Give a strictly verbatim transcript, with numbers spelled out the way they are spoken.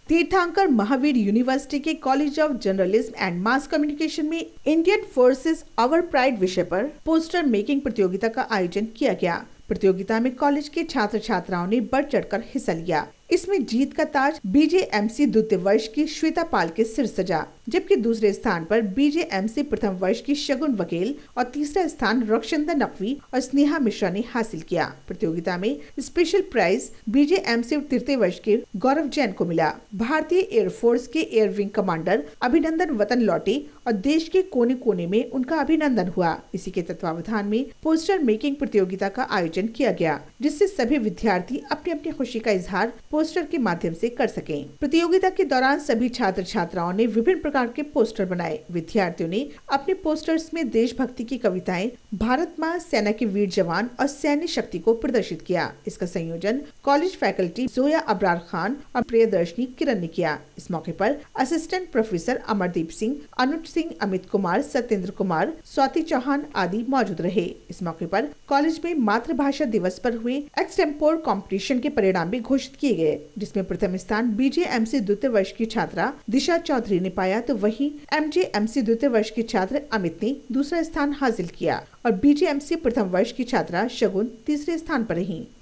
तीर्थंकर महावीर यूनिवर्सिटी के college of journalism and mass communication में इंडियन फोर्सेस आवर प्राइड विषय पर पोस्टर मेकिंग प्रतियोगिता का आयोजन किया गया। प्रतियोगिता में कॉलेज के छात्र छात्राओं ने बढ़ चढ़कर हिस्सा लिया। इसमें जीत का ताज बीजेएमसी द्वितीय वर्ष की श्वेता पाल के सिर सजा, जबकि दूसरे स्थान पर बीजेएमसी प्रथम वर्ष की शगुन वकील और तीसरा स्थान रक्षंदा नकवी और स्नेहा मिश्रा ने हासिल किया। प्रतियोगिता में स्पेशल प्राइज बीजेएमसी तृतीय वर्ष के गौरव जैन को मिला। भारतीय एयरफोर्स के एयर विंग कमांडर अभिनंदन वतन लौटे और देश के कोने कोने में उनका अभिनंदन हुआ। इसी के तत्वावधान में पोस्टर मेकिंग प्रतियोगिता का आयोजन किया गया, जिससे सभी विद्यार्थी अपनी अपनी खुशी का इजहार पोस्टर के माध्यम से कर सकें। प्रतियोगिता के दौरान सभी छात्र छात्राओं ने विभिन्न प्रकार के पोस्टर बनाए। विद्यार्थियों ने अपने पोस्टर्स में देशभक्ति की कविताएं, भारत माँ, सेना के वीर जवान और सैन्य शक्ति को प्रदर्शित किया। इसका संयोजन कॉलेज फैकल्टी जोया अबरार खान और प्रियदर्शनी किरण ने किया। इस मौके पर असिस्टेंट प्रोफेसर अमरदीप सिंह, अनुज सिंह, अमित कुमार, सत्येंद्र कुमार, स्वाति चौहान आदि मौजूद रहे। इस मौके पर कॉलेज में मातृभाषा दिवस पर हुए एक्सटेम्पोर कॉम्पिटिशन के परिणाम भी घोषित किए गए, जिसमें प्रथम स्थान बीजेएमसी द्वितीय वर्ष की छात्रा दिशा चौधरी ने पाया, तो वहीं एमजेएमसी द्वितीय वर्ष के छात्र अमित ने दूसरा स्थान हासिल किया और बीजेएमसी प्रथम वर्ष की छात्रा शगुन तीसरे स्थान पर रही।